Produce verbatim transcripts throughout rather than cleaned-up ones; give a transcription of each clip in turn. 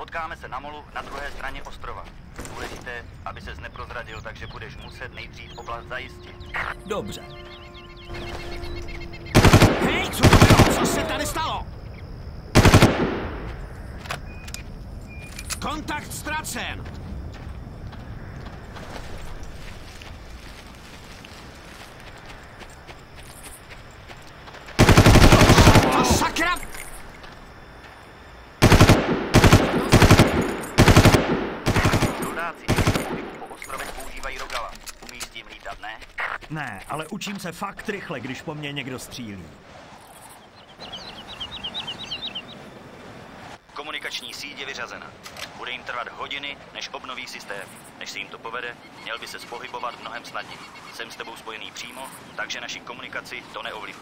Potkáme se na molu na druhé straně ostrova. Důležité, aby ses neprozradil, takže budeš muset nejdřív oblast zajistit. Dobře. Hej, co to bylo? Co se tady stalo? Kontakt ztracen! To sakra! Rodáci po ostrovech používají rogala. Umíš s tím lítat, ne? Ne, ale učím se fakt rychle, když po mně někdo střílí. Komunikační síť je vyřazena. Bude jim trvat hodiny, než obnoví systém. Než se jim to povede, měl by se pohybovat mnohem snadněji. Jsem s tebou spojený přímo, takže naši komunikaci to neovlivní.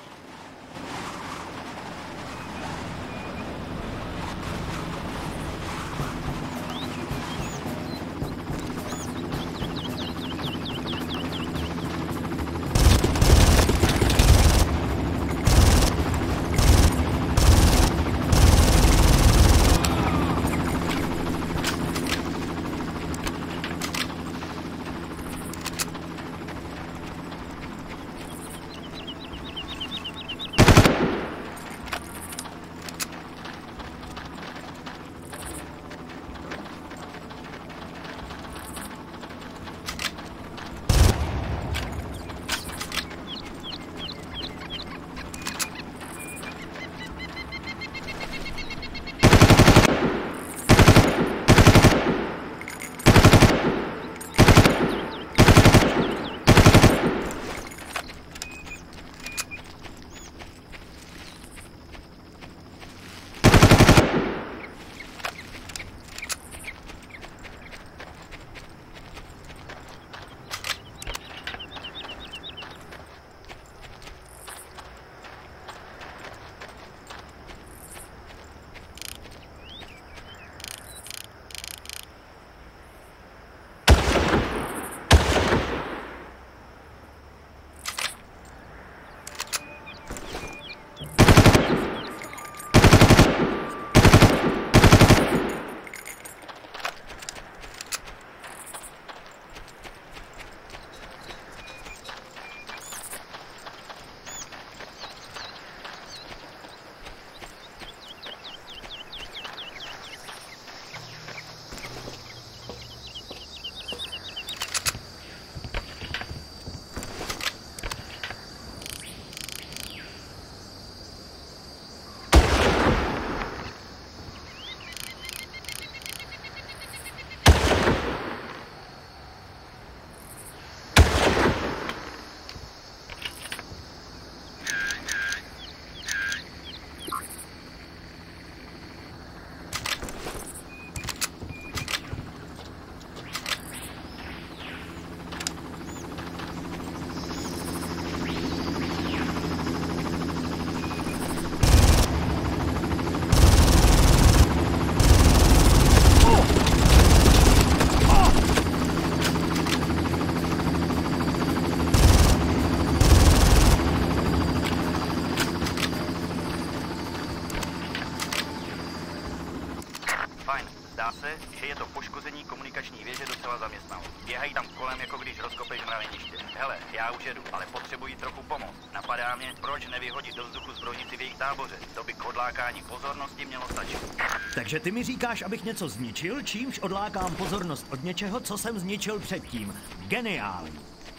že je to poškození komunikační věže docela zaměstnalo. Běhají tam kolem, jako když rozkopeš mraveniště. Hele, já už jedu, ale potřebuji trochu pomoc. Napadá mě, proč nevyhodit do vzduchu zbrojnici v jejich táboře. To by k odlákání pozornosti mělo stačit. Takže ty mi říkáš, abych něco zničil, čímž odlákám pozornost od něčeho, co jsem zničil předtím. Geniální.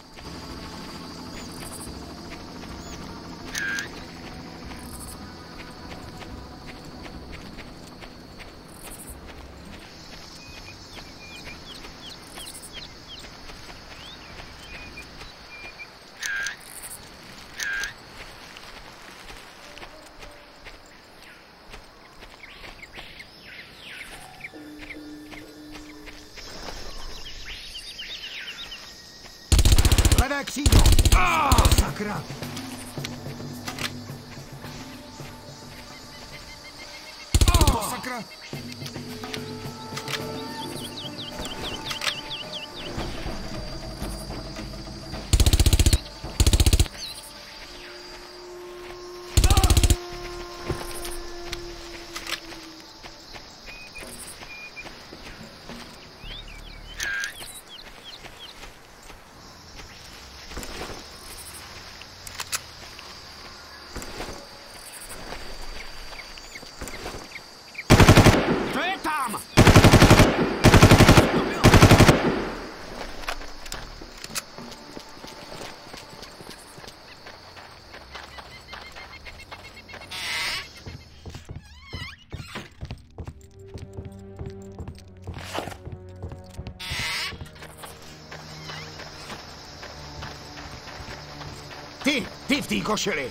Levé křídlo! Oh, sakra! Oh, sakra! Ty v té košili.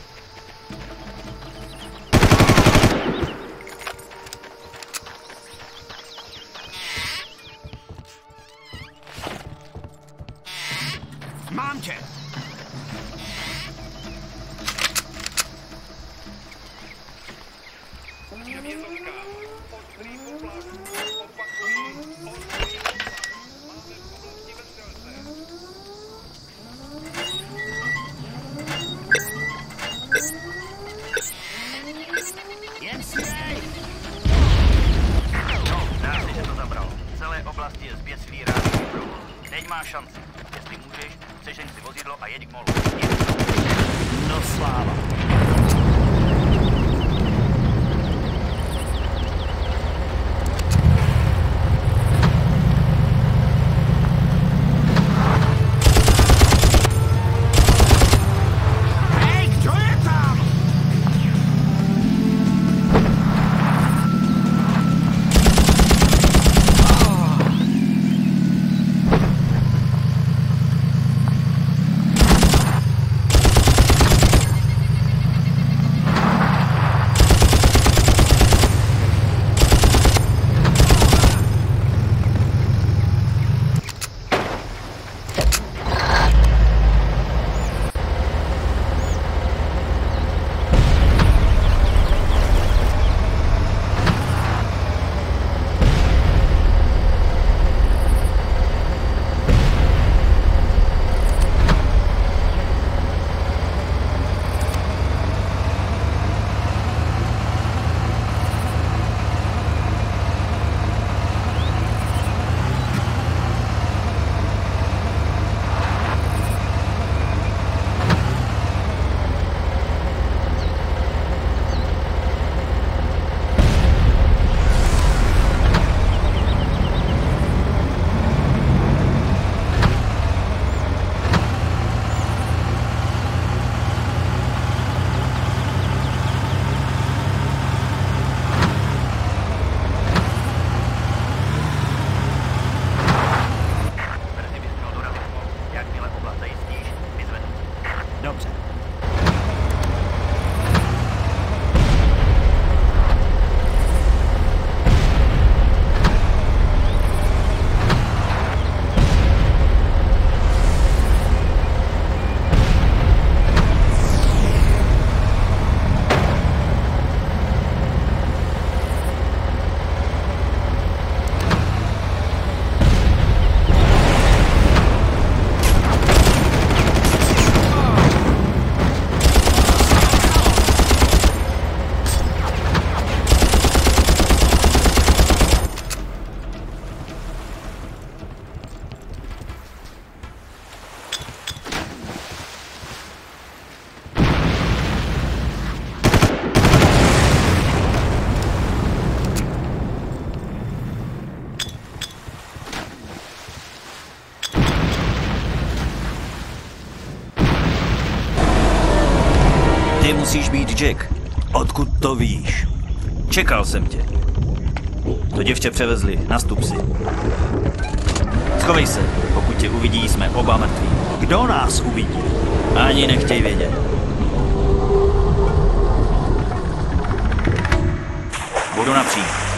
Mám tě. Jen si dej! No, dá se, že to zabral. V celé oblasti je zběsilý rádiový proud. Teď máš šanci. Jestli můžeš, sežeň si vozidlo a jeď k molu. No sláva. Hej, kdo je tam? Brzy bys měl dorazit k molu. Jakmile oblast zajistíš, vyzvednu. Dobře. Ty musíš být Jack. Odkud to víš? Čekal jsem tě. To děvče převezli, nastup si. Schovej se, pokud tě uvidí, jsme oba mrtví. Kdo nás uvidí? Ani nechtěj vědět. Budu napříč.